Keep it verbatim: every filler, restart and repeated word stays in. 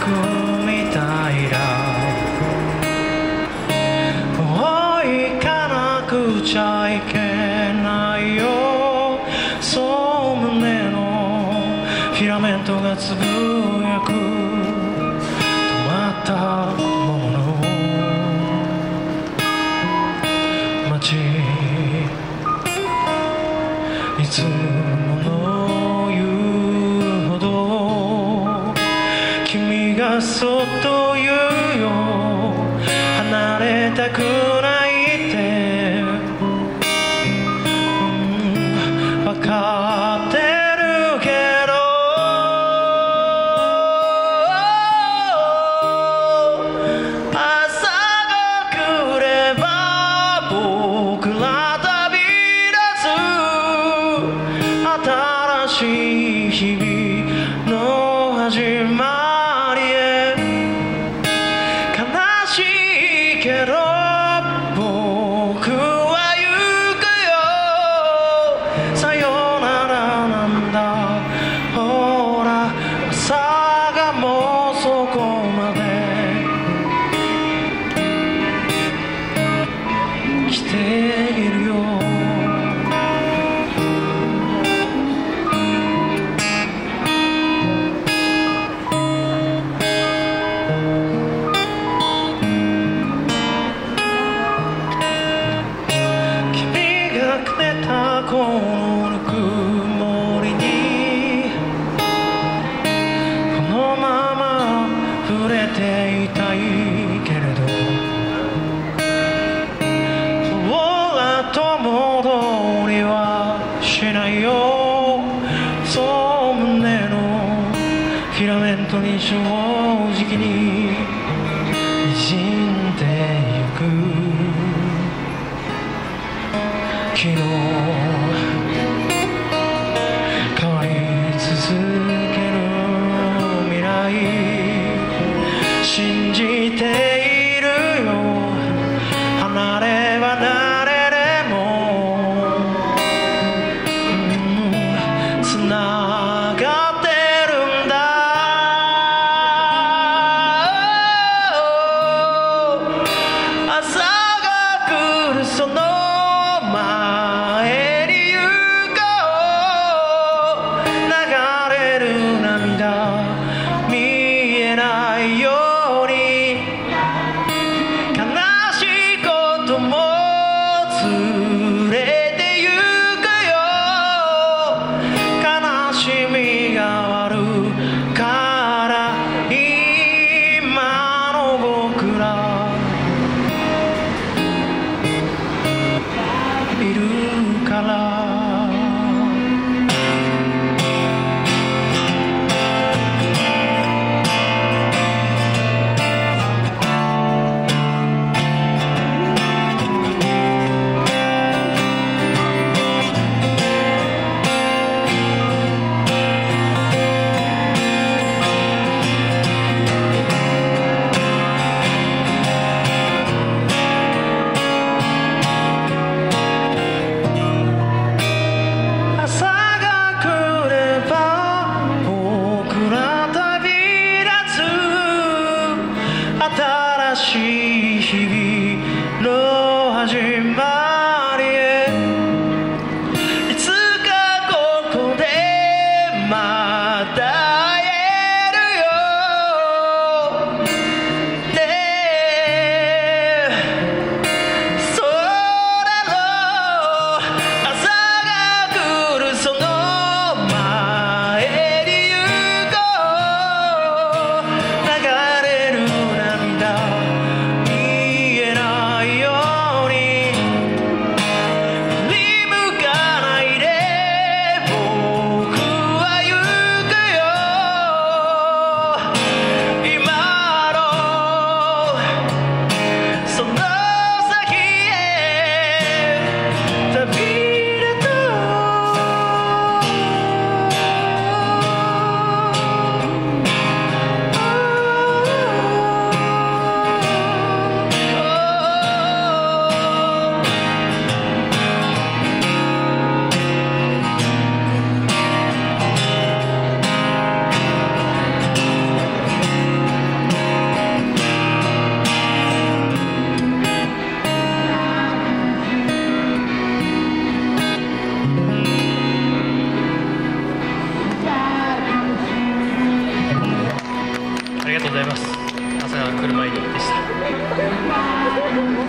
みたいだ。もう行かなくちゃいけないよ、そう胸のフィラメントがつぶやく。止まったもの街、いつもの言うほど君がそっと言うよ、離れたくないって、うん、分かってるけど、朝が来れば僕ら旅立つ。新しい日々の始まりへ、悲しいけど僕は行くよ、さよならなんだ。ほら朝がもうそこまで来ているよ。このぬくもりにこのまま触れていたいけれど、後戻りはしないよ、そう胸のフィラメントに正直に滲んでゆく。昨日変わり続ける未来信じているよ、離れ離れでも、うん、つながってるんだ。朝が来るその前に行こう、流れる涙見えないように、悲しいことも連れて行くよ、悲しみが終わるから今の僕らいるから。新しい日々の始まりへ、いつかここでまた会えるよね。それの朝が来るその前に行こう、流れる涙見えないように、振り向かないで僕は行くよ、 ございます。朝が来る前にでした。